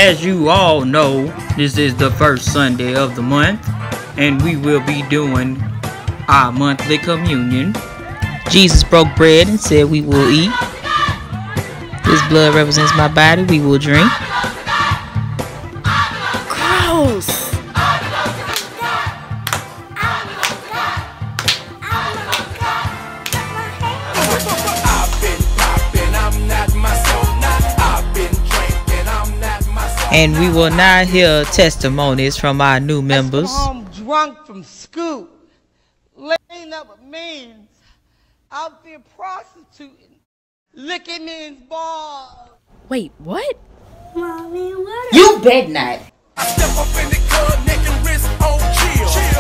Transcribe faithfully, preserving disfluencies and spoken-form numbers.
as you all know, this is the first Sunday of the month, and we will be doing our monthly communion. Jesus broke bread and said we will eat. This blood represents my body, we will drink. Gross! And we will now hear testimonies from our new members. Home drunk from school, laying up with men, out there prostituting, licking men's balls. Wait, what? Mommy, what? You bet not. I step up in the club, neck and wrist on chill.